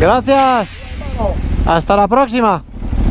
Gracias. Hasta la próxima.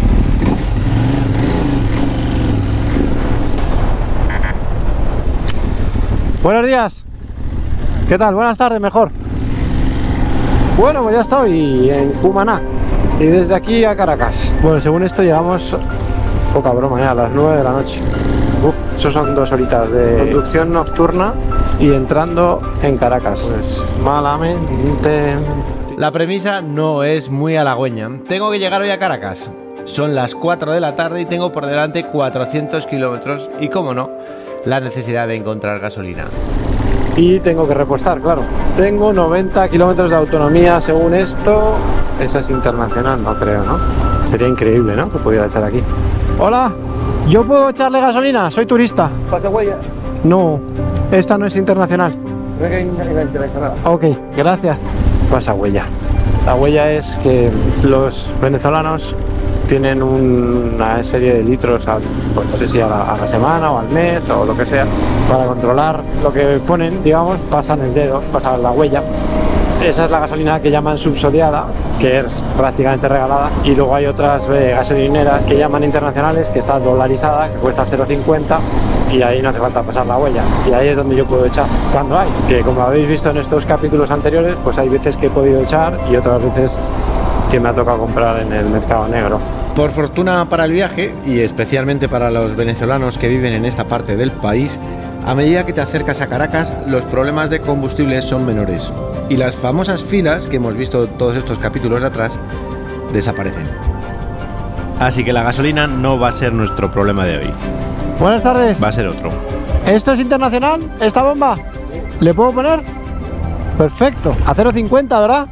Buenos días. ¿Qué tal? Buenas tardes, mejor. Bueno, pues ya estoy en Cumaná y desde aquí a Caracas. Bueno, según esto llegamos, poca broma, ya a las 9 de la noche. Eso son 2 horitas de conducción nocturna y entrando en Caracas. Pues malamente. La premisa no es muy halagüeña. Tengo que llegar hoy a Caracas. Son las 4 de la tarde y tengo por delante 400 kilómetros y, como no, la necesidad de encontrar gasolina. Y tengo que repostar, claro. Tengo 90 kilómetros de autonomía según esto. Esa es internacional, no creo, ¿no? Sería increíble, ¿no? Que pudiera echar aquí. Hola, ¿yo puedo echarle gasolina? Soy turista. ¿Pasa huella? No, esta no es internacional. Ok, gracias. Pasa huella. La huella es que los venezolanos tienen una serie de litros, pues no sé si a la semana o al mes o lo que sea, para controlar lo que ponen, digamos, pasan el dedo, pasan la huella. Esa es la gasolina que llaman subsodiada, que es prácticamente regalada, y luego hay otras gasolineras que llaman internacionales, que está dolarizada, que cuesta 0,50 y ahí no hace falta pasar la huella, y ahí es donde yo puedo echar cuando hay, que como habéis visto en estos capítulos anteriores, pues hay veces que he podido echar y otras veces que me ha tocado comprar en el mercado negro. Por fortuna para el viaje, y especialmente para los venezolanos que viven en esta parte del país, a medida que te acercas a Caracas, los problemas de combustible son menores y las famosas filas que hemos visto todos estos capítulos de atrás desaparecen. Así que la gasolina no va a ser nuestro problema de hoy. Buenas tardes. Va a ser otro. ¿Esto es internacional? ¿Esta bomba? ¿Le puedo poner? Perfecto. A 0,50, ¿verdad?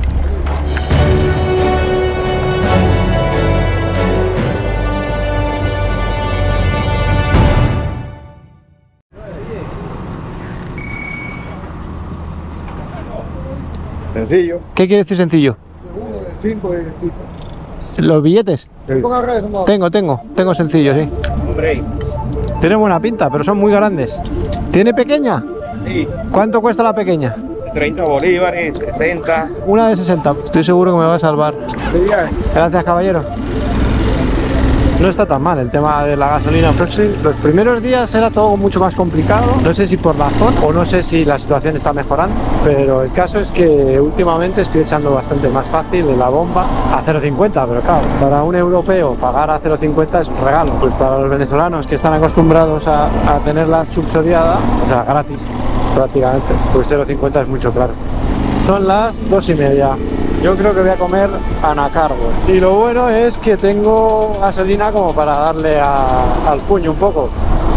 Sencillo. ¿Qué quiere decir sencillo? 1 de 5 de 5. ¿Los billetes? Sí. Tengo sencillo, sí. Hombre. Tiene buena pinta, pero son muy grandes. ¿Tiene pequeña? Sí. ¿Cuánto cuesta la pequeña? 30 bolívares, 60. Una de 60. Estoy seguro que me va a salvar. Gracias, caballero. No está tan mal el tema de la gasolina. Pero sí, los primeros días era todo mucho más complicado. No sé si por la zona o no sé si la situación está mejorando, pero el caso es que últimamente estoy echando bastante más fácil en la bomba a 0,50, pero claro, para un europeo pagar a 0,50 es un regalo. Pues para los venezolanos que están acostumbrados a tenerla subsodiada, o sea, gratis prácticamente, pues 0,50 es mucho, claro. Son las 2:30. Yo creo que voy a comer anacardos. Y lo bueno es que tengo gasolina como para darle al puño un poco.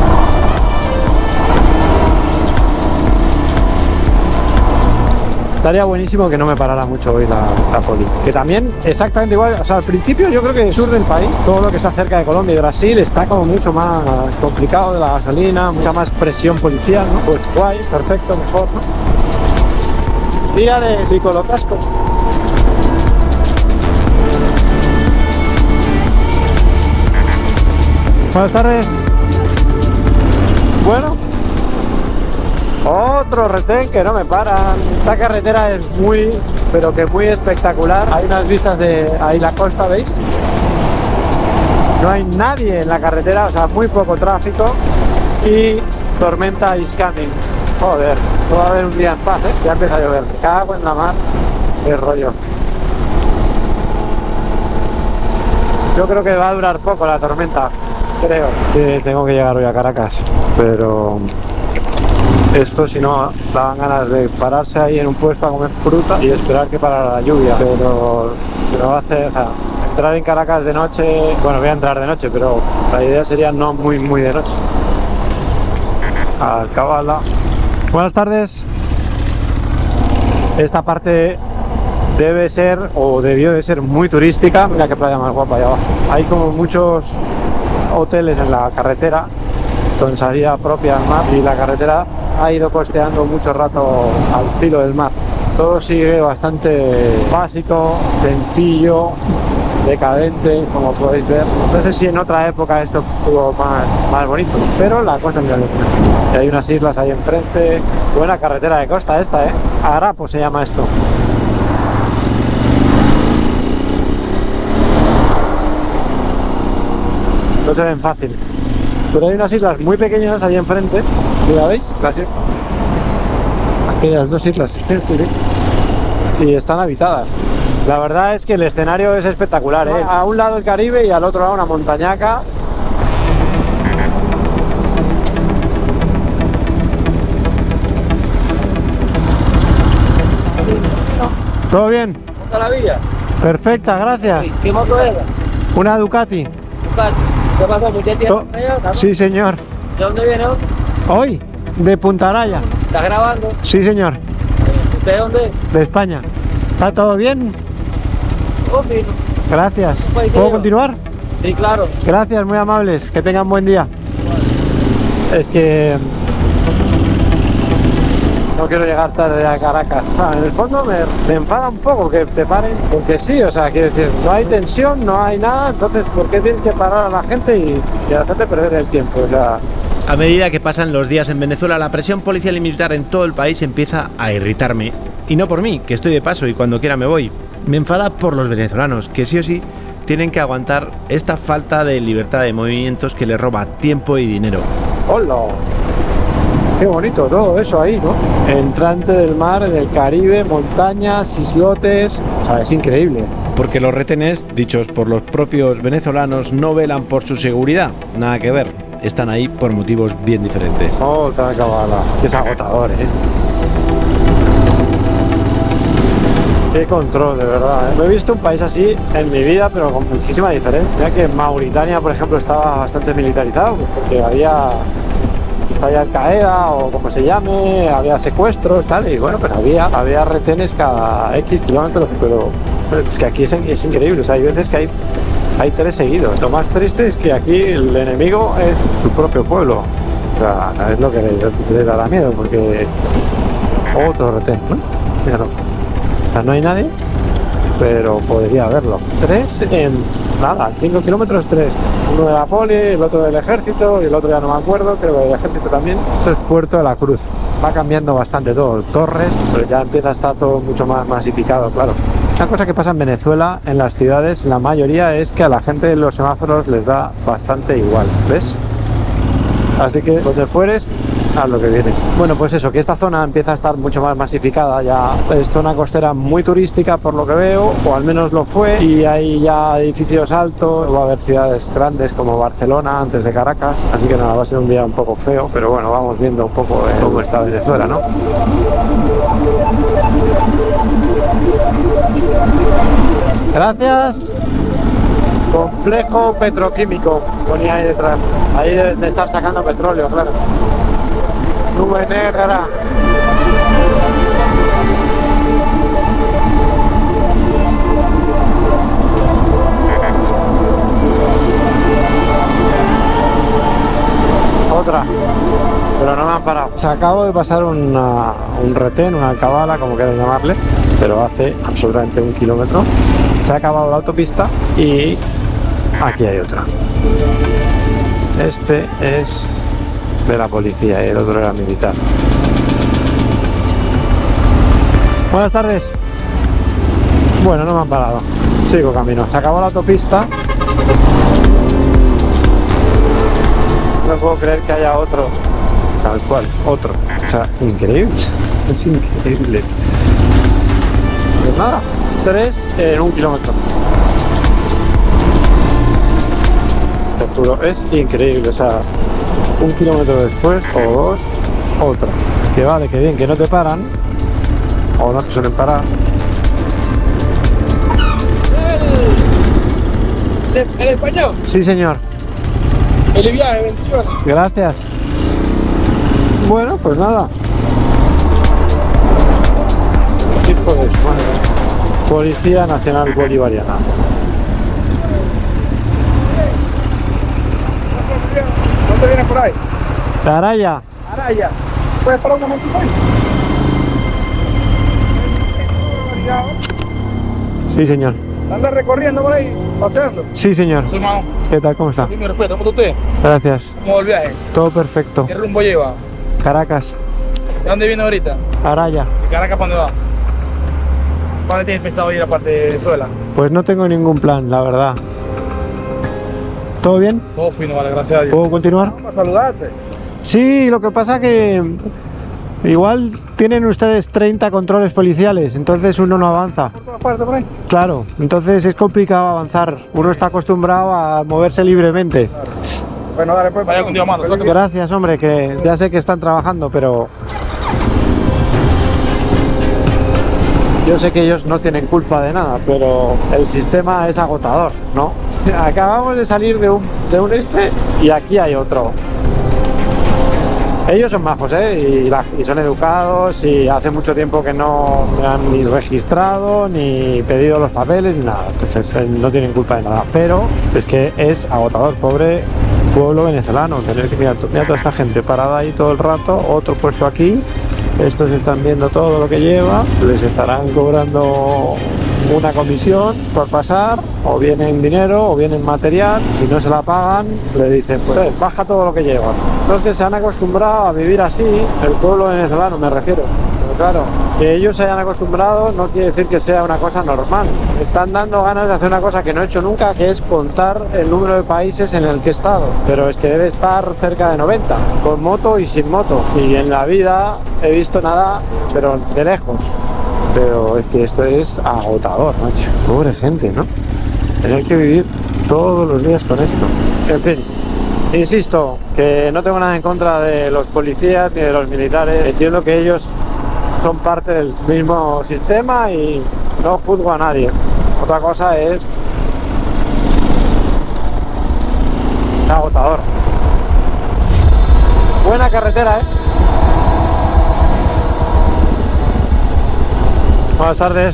Estaría buenísimo que no me parara mucho hoy la poli. Que también exactamente igual, o sea, al principio yo creo que el sur del país, todo lo que está cerca de Colombia y Brasil, está como mucho más complicado de la gasolina, mucha más presión policial, ¿no? Pues guay, perfecto, mejor, ¿no? Día de psicolocasco. Buenas tardes. Bueno, otro retén que no me paran. Esta carretera es muy, pero que muy espectacular. Hay unas vistas de ahí la costa, ¿veis? No hay nadie en la carretera, o sea, muy poco tráfico. Y tormenta is coming. Joder, no va a haber un día en paz, ¿eh? Ya empieza a llover. Me cago en la mar. Qué rollo. Yo creo que va a durar poco la tormenta. Creo que tengo que llegar hoy a Caracas, pero esto, si no, daban ganas de pararse ahí en un puesto a comer fruta y esperar que parara la lluvia, pero va a hacer, o sea, entrar en Caracas de noche, bueno, voy a entrar de noche, pero la idea sería no muy de noche. Alcabala. Buenas tardes. Esta parte debe ser, o debió de ser, muy turística. Mira qué playa más guapa allá abajo. Hay como muchos hoteles en la carretera con salida propia al mar y la carretera ha ido costeando mucho rato al filo del mar. Todo sigue bastante básico, sencillo, decadente, como podéis ver. No sé si en otra época esto estuvo más bonito, pero la cosa es muy bonita. Y hay unas islas ahí enfrente. Buena carretera de costa esta, ¿eh? Arapo se llama esto. no se ven fácil. Pero hay unas islas muy pequeñas ahí enfrente, ¿la veis? Aquellas dos islas, y están habitadas. La verdad es que el escenario es espectacular, ¿eh? A un lado el Caribe y al otro lado una montañaca. ¿Todo bien? ¿Cómo está la villa? Perfecta, gracias. ¿Qué moto era? Una Ducati. ¿Qué pasó? ¿Mucho tiempo? Sí, señor. ¿De dónde viene hoy? ¿Hoy? De Punta Araya. ¿Estás grabando? Sí, señor. ¿Usted de dónde? De España. ¿Está todo bien? Oh, fino. Gracias. Pues, ¿Puedo sí, continuar? Sí, claro. Gracias, muy amables. Que tengan buen día. Es que no quiero llegar tarde a Caracas. En el fondo me enfada un poco que te paren, porque sí, o sea, quiero decir, no hay tensión, no hay nada, entonces ¿por qué tienes que parar a la gente y hacerte perder el tiempo? O sea, A medida que pasan los días en Venezuela, la presión policial y militar en todo el país empieza a irritarme. Y no por mí, que estoy de paso y cuando quiera me voy. Me enfada por los venezolanos, que sí o sí tienen que aguantar esta falta de libertad de movimientos que les roba tiempo y dinero. ¡hola! Qué bonito todo eso ahí, ¿no? Entrante del mar, del Caribe, montañas, islotes, o sea, es increíble. Porque los retenes, dichos por los propios venezolanos, no velan por su seguridad. Nada que ver, están ahí por motivos bien diferentes. Otra cabala, que es agotador, ¿eh? Qué control, de verdad, ¿eh? No he visto un país así en mi vida, pero con muchísima diferencia. Mira que Mauritania, por ejemplo, estaba bastante militarizado, pues porque había Al Qaeda o como se llame, había secuestros, tal, y bueno, pues había retenes cada X kilómetros, pero es que aquí es increíble, o sea, hay veces que hay 3 seguidos. Lo más triste es que aquí el enemigo es su propio pueblo, o sea, es lo que le dará miedo, porque otro retén, ¿no? Míralo. O sea, no hay nadie, pero podría haberlo. 3 en nada, 5 kilómetros, 3. Uno de la poli, el otro del ejército y el otro ya no me acuerdo, creo que del ejército también. Esto es Puerto de la Cruz. Va cambiando bastante todo. Torres, pero ya empieza a estar todo mucho más masificado, claro. Una cosa que pasa en Venezuela, en las ciudades, la mayoría es que a la gente los semáforos les da bastante igual, ¿ves? Así que donde fueres, haz lo que vienes. Bueno, pues eso, que esta zona empieza a estar mucho más masificada, ya es zona costera muy turística por lo que veo, o al menos lo fue, y hay ya edificios altos, va a haber ciudades grandes como Barcelona antes de Caracas, así que nada, va a ser un día un poco feo, pero bueno, vamos viendo un poco cómo está Venezuela, ¿no? Gracias. Complejo petroquímico, ponía ahí detrás. Ahí deben de estar sacando petróleo, claro. Nube negra. Otra. Pero no me han parado. O sea, acabo de pasar un retén, una alcabala, como quieran llamarle, pero hace absolutamente 1 kilómetro. Se ha acabado la autopista y aquí hay otra. Este es de la policía y el otro era militar. Buenas tardes. Bueno, no me han parado. Sigo camino. Se acabó la autopista. No puedo creer que haya otro. Tal cual, otro. O sea, increíble. Es increíble. Pues nada, 3 en 1 kilómetro. Te juro, es increíble. O sea, 1 kilómetro después o 2, otra. Que vale, que bien, que no te paran. O no te suelen parar. ¿El español? Sí, señor. El viaje, bendiciones. Gracias. Bueno, pues nada. Tipo de Policía Nacional Bolivariana. ¿Dónde vienes por ahí? Araya. Araya. ¿Puedes parar un momentito ahí? Sí, señor. ¿Andas recorriendo por ahí? ¿Paseando? Sí, señor. Soy Mao. ¿Qué tal? ¿Cómo está? Mi respeto, ¿cómo está usted? Gracias. ¿Cómo va el viaje? Todo perfecto. ¿Qué rumbo lleva? Caracas. ¿De dónde viene ahorita? Araya. ¿De Caracas para dónde va? ¿Para dónde tienes pensado ir aparte de Venezuela? Pues no tengo ningún plan, la verdad. ¿Todo bien? Todo fino, vale, gracias a Dios. ¿Puedo continuar? Vamos a saludarte. Sí, lo que pasa que igual tienen ustedes 30 controles policiales, entonces uno no avanza. ¿Por todas partes por ahí? Claro, entonces es complicado avanzar. Uno está acostumbrado a moverse libremente. Bueno, dale, pues. Vaya contigo, mano. suerte. Gracias, hombre, que ya sé que están trabajando, pero yo sé que ellos no tienen culpa de nada, pero el sistema es agotador, ¿no? Acabamos de salir de un y aquí hay otro. Ellos son majos, ¿eh? Y son educados y hace mucho tiempo que no me han ni registrado, ni pedido los papeles, ni nada. Entonces no tienen culpa de nada. Pero es que es agotador, pobre pueblo venezolano. Tener que mirar toda esta gente parada ahí todo el rato, otro puesto aquí. Estos están viendo todo lo que lleva, les estarán cobrando una comisión por pasar, o bien en dinero o bien en material. Si no se la pagan, le dicen, pues baja todo lo que llevas. Entonces se han acostumbrado a vivir así, el pueblo venezolano me refiero. Pero claro, que ellos se hayan acostumbrado no quiere decir que sea una cosa normal. Están dando ganas de hacer una cosa que no he hecho nunca, que es contar el número de países en el que he estado. Pero es que debe estar cerca de 90, con moto y sin moto. Y en la vida he visto nada, pero de lejos. Pero es que esto es agotador, macho. Pobre gente, ¿no? Tener que vivir todos los días con esto. En fin, insisto, que no tengo nada en contra de los policías ni de los militares. Entiendo que ellos son parte del mismo sistema y no juzgo a nadie. Otra cosa es agotador. Buena carretera, ¿eh? Buenas tardes.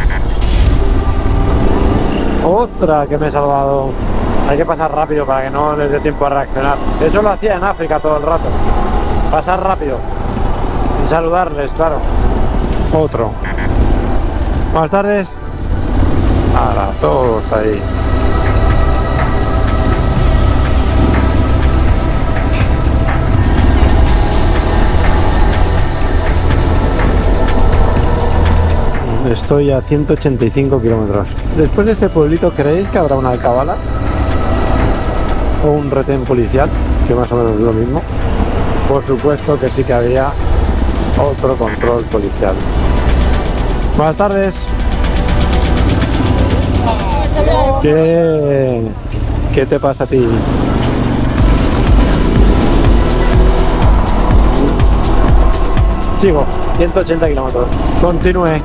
Otra que me he salvado. Hay que pasar rápido para que no les dé tiempo a reaccionar. Eso lo hacía en África todo el rato. Pasar rápido. Y saludarles, claro. Otro. Buenas tardes. Ahora, todos ahí. Estoy a 185 kilómetros. Después de este pueblito, ¿creéis que habrá una alcabala? ¿O un retén policial? Que más o menos es lo mismo. Por supuesto que sí que había otro control policial. Buenas tardes. ¿Qué te pasa a ti? Sigo, 180 kilómetros. Continúe.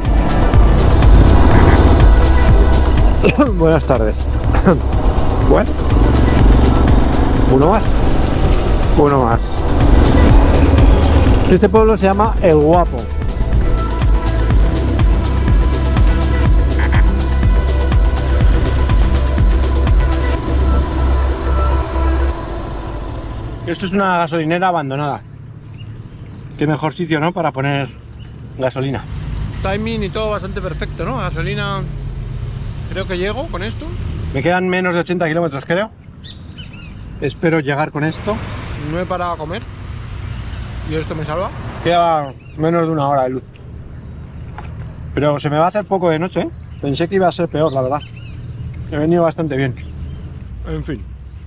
Buenas tardes. Bueno, uno más. Este pueblo se llama El Guapo. Esto es una gasolinera abandonada. Qué mejor sitio, ¿no? Para poner gasolina. Timing y todo bastante perfecto, ¿no? Gasolina. Creo que llego con esto. Me quedan menos de 80 kilómetros, creo. Espero llegar con esto. No he parado a comer. Y esto me salva. Queda menos de una hora de luz. Pero se me va a hacer poco de noche, ¿eh? Pensé que iba a ser peor, la verdad. He venido bastante bien. En fin.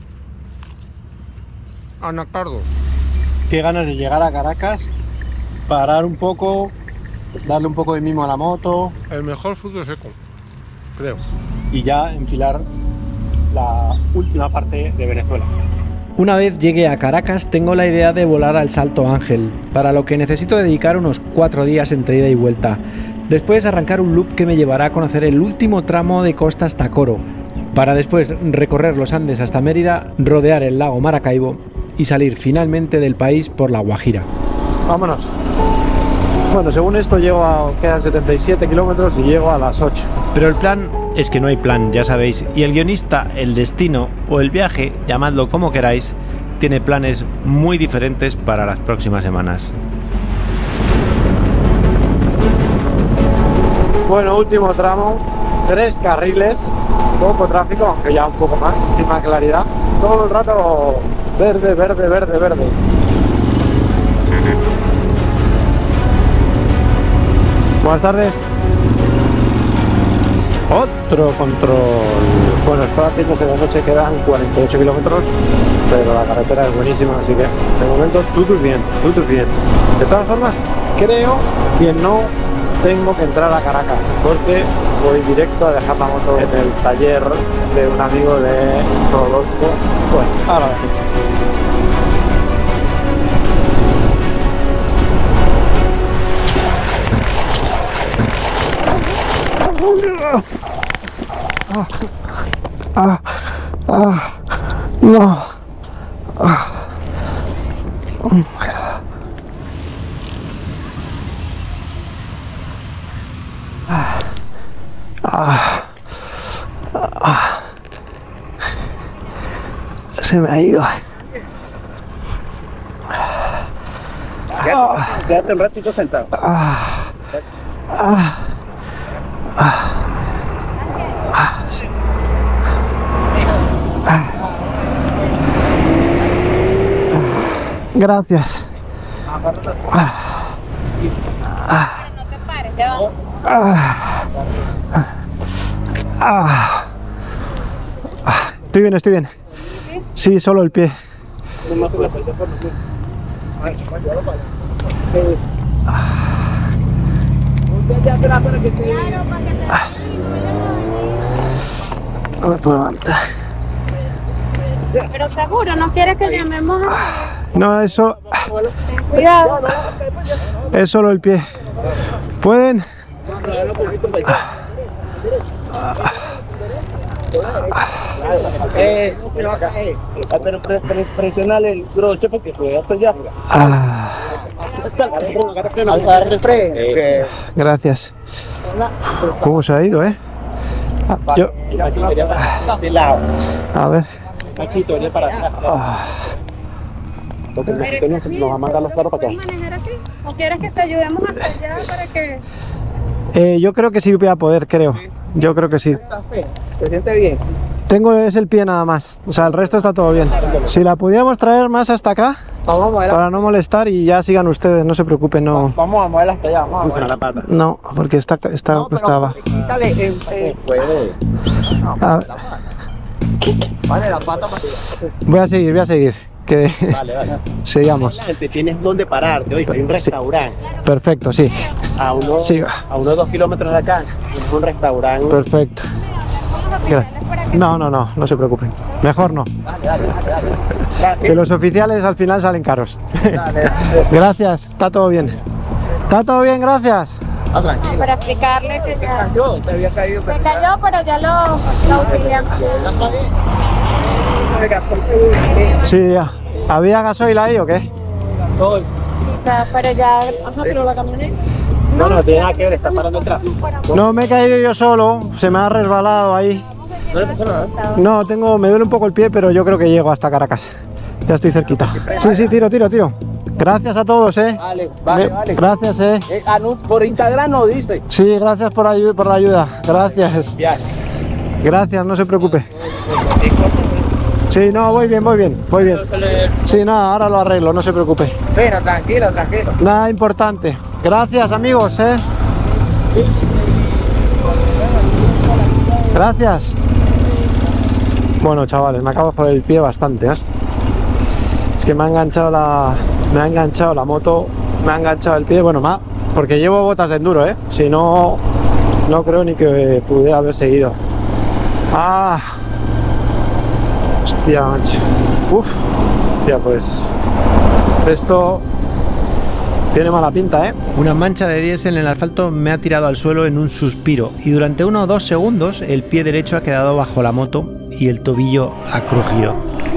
Anacardos. Qué ganas de llegar a Caracas, parar un poco, darle un poco de mimo a la moto. El mejor fruto seco, creo. Y ya enfilar la última parte de Venezuela. Una vez llegue a Caracas tengo la idea de volar al Salto Ángel, para lo que necesito dedicar unos 4 días entre ida y vuelta. Después arrancar un loop que me llevará a conocer el último tramo de costa hasta Coro, para después recorrer los Andes hasta Mérida, rodear el lago Maracaibo y salir finalmente del país por La Guajira. Vámonos. Bueno, según esto quedan 77 kilómetros y llego a las 8. Pero el plan es que no hay plan, ya sabéis, y el guionista, el destino o el viaje, llamadlo como queráis, tiene planes muy diferentes para las próximas semanas. Bueno, último tramo, 3 carriles, poco tráfico, aunque ya un poco más, sin más claridad. Todo el rato verde, verde, verde, verde. Buenas tardes. Otro control. Bueno, está haciéndose de noche, quedan 48 kilómetros, pero la carretera es buenísima, así que de momento todo bien, todo bien. De todas formas, creo que no tengo que entrar a Caracas, porque voy directo a dejar la moto en el taller de un amigo de Rodolfo. Bueno, ahora vemos. No. Se me ha ido. Quédate un ratito sentado. Gracias. No te pares, ya va. Estoy bien, estoy bien. Sí, solo el pie. No me puedo levantar. Pero seguro, ¿no quieres que llamemos a... No, eso Cuidado. es solo el pie. ¿Pueden? Pero presionale el broche porque esto ya. Gracias. ¿Cómo se ha ido, eh? Yo, De lado. a ver. Machito, venía para acá. Nos va a mandar los carros para acá. ¿Puedes manejar así? ¿O quieres que te ayudemos hasta allá para que...? Yo creo que sí voy a poder, creo. Yo creo que sí. ¿Te sientes bien? Tengo es el pie nada más. O sea, el resto está todo bien. Si la pudiéramos traer más hasta acá, Vamos a moverla. para no molestar y ya sigan ustedes, no se preocupen, no. Vamos a moverla hasta allá. Vamos a la pata. No, porque está cuesta abajo. Quítale. Puede. A ver, Vale, la pata para voy a seguir. Que Vale. sigamos. Gente, tienes dónde pararte. Oye, hay un restaurante. Perfecto, sí. A unos Sí. 2 kilómetros de acá. Es un restaurante. Perfecto. No se preocupen. Mejor no. Que los oficiales al final salen caros. Gracias, está todo bien. Está todo bien, gracias. Para explicarle que ya... Te había caído. Se cayó, pero ya lo auxiliamos. Sí, ya. ¿Había gasoil ahí o qué? Quizá, pero ya... Ajá, pero la camioneta... No tiene nada que ver, está parando el tráfico. No me he caído yo solo, se me ha resbalado ahí. No le pasó nada. No, me duele un poco el pie, pero yo creo que llego hasta Caracas. Ya estoy cerquita. Sí, tiro. Gracias a todos, Vale. Gracias, Por Instagram no dice. Sí, gracias por la ayuda. Gracias. Gracias, no se preocupe. Sí, no, voy bien. Sí, nada, ahora lo arreglo, no se preocupe. Pero tranquilo. Nada importante. Gracias, amigos, Gracias. Bueno, chavales, me acabo de joder el pie bastante, Es que me ha enganchado la moto, me ha enganchado el pie, bueno, porque llevo botas de enduro, Si no, no creo ni que pudiera haber seguido. Hostia, macho. Hostia, pues esto tiene mala pinta, Una mancha de diésel en el asfalto me ha tirado al suelo en un suspiro y durante 1 o 2 segundos el pie derecho ha quedado bajo la moto y el tobillo ha crujido.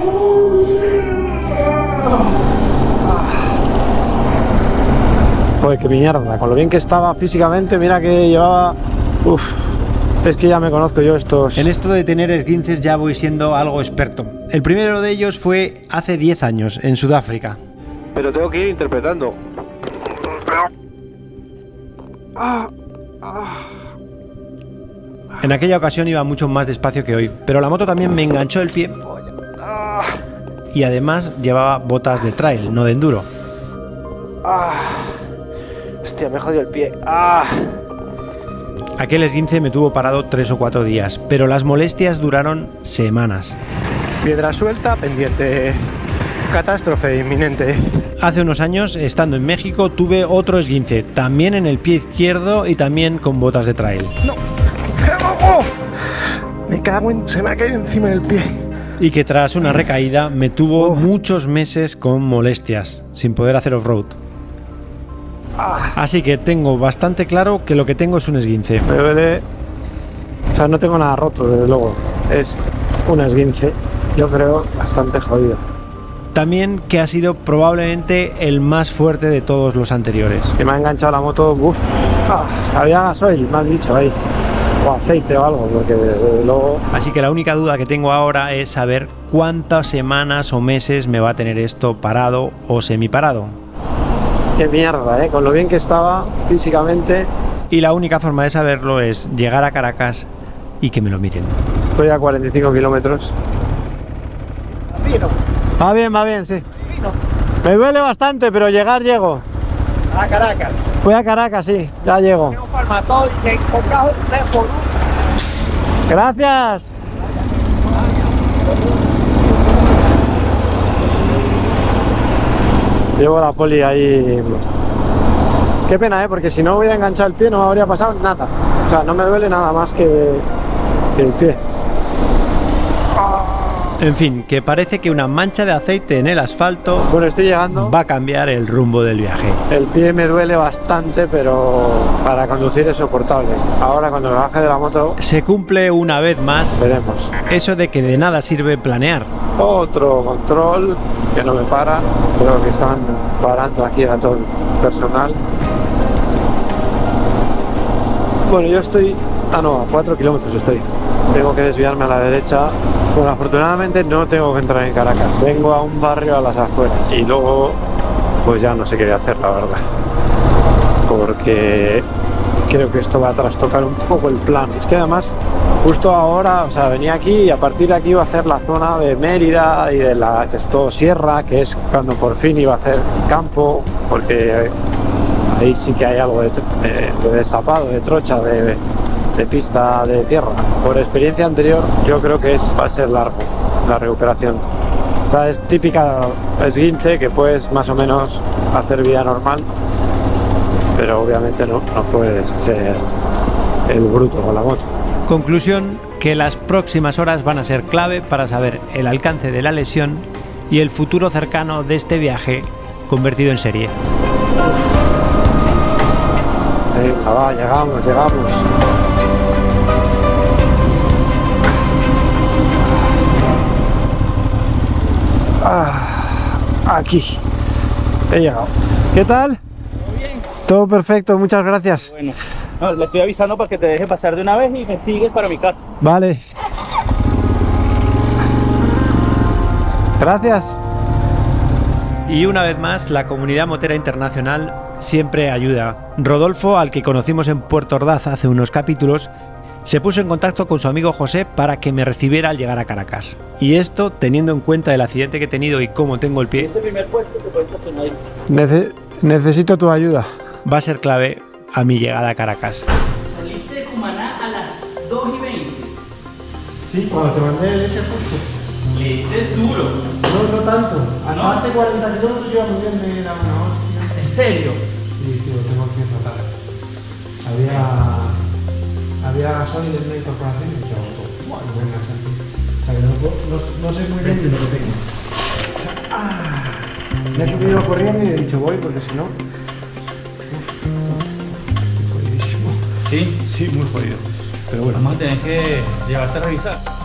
Joder, qué mierda, con lo bien que estaba físicamente, mira que llevaba... Es que ya me conozco yo estos... En esto de tener esguinces ya voy siendo algo experto. El primero de ellos fue hace 10 años, en Sudáfrica. Pero tengo que ir interpretando. En aquella ocasión iba mucho más despacio que hoy, pero la moto también me enganchó el pie. Y además llevaba botas de trail, no de enduro. Hostia, me he jodido el pie. Aquel esguince me tuvo parado 3 o 4 días, pero las molestias duraron semanas. Piedra suelta, pendiente. Catástrofe inminente. Hace unos años, estando en México, tuve otro esguince, también en el pie izquierdo y también con botas de trail. ¡No! ¡Oh! Me cago en... se me ha caído encima del pie. Y que tras una recaída me tuvo muchos meses con molestias, sin poder hacer off-road. Así que tengo bastante claro que lo que tengo es un esguince. Me duele... O sea, no tengo nada roto, desde luego. Es un esguince, yo creo, bastante jodido. También que ha sido probablemente el más fuerte de todos los anteriores. Que me ha enganchado la moto, uff, había gasoil, me has dicho ahí, o aceite o algo, porque desde luego... Así que la única duda que tengo ahora es saber cuántas semanas o meses me va a tener esto parado o semiparado. Qué mierda, con lo bien que estaba físicamente. Y la única forma de saberlo es llegar a Caracas y que me lo miren. Estoy a 45 kilómetros. Va bien, sí. Me duele bastante, pero llego. A Caracas. Voy a Caracas, sí, ya llego. Gracias. Llevo la poli ahí. Qué pena, porque si no hubiera enganchado el pie no me habría pasado nada. O sea, no me duele nada más que el pie. En fin, que parece que una mancha de aceite en el asfalto, bueno, estoy llegando, va a cambiar el rumbo del viaje. El pie me duele bastante, pero para conducir es soportable. Ahora cuando me baje de la moto... Se cumple una vez más veremos. Eso de que de nada sirve planear. Otro control que no me para. Creo que están parando aquí a todo el personal. Bueno, yo estoy... a 4 kilómetros estoy. Tengo que desviarme a la derecha. Bueno, afortunadamente no tengo que entrar en Caracas. Vengo a un barrio a las afueras. Y luego, pues ya no sé qué voy a hacer, la verdad. Porque creo que esto va a trastocar un poco el plan. Es que además, justo ahora, o sea, venía aquí y a partir de aquí iba a hacer la zona de Mérida y de la que es todo sierra, que es cuando por fin iba a hacer campo, porque ahí sí que hay algo de destapado, de trocha, de pista de tierra. Por experiencia anterior, yo creo que va a ser largo la recuperación. O sea, es típica esguince que puedes más o menos hacer vida normal, pero obviamente no puedes hacer el bruto con la moto. Conclusión, que las próximas horas van a ser clave para saber el alcance de la lesión y el futuro cercano de este viaje convertido en serie. Venga, va, llegamos. Aquí he llegado. ¿Qué tal? ¿Todo bien? Todo perfecto, muchas gracias. Bueno, no, le estoy avisando para que te deje pasar de una vez y me sigues para mi casa. Vale. Gracias. Y una vez más, la comunidad motera internacional siempre ayuda. Rodolfo, al que conocimos en Puerto Ordaz hace unos capítulos, se puso en contacto con su amigo José para que me recibiera al llegar a Caracas. Y esto, teniendo en cuenta el accidente que he tenido y cómo tengo el pie, Ese primer puesto que puedes estacionar. Necesito tu ayuda. va a ser clave a mi llegada a Caracas. Saliste de Cumaná a las 2:20. Sí, cuando te mandé ese justo. Le diste duro. No tanto. Hasta ¿No? hace 40 minutos iba muy bien, me era una hostia. ¿En serio? Sí, tío, tengo que tratar. Había gasoil en medio corporación y yo, bueno, venga, Santi. O sea, que no sé muy bien lo que tengo. Me he subido corriendo y he dicho voy porque si no... Jodidísimo. Sí. Sí, muy jodido. Pero bueno. Vamos a tener que llevarte a revisar.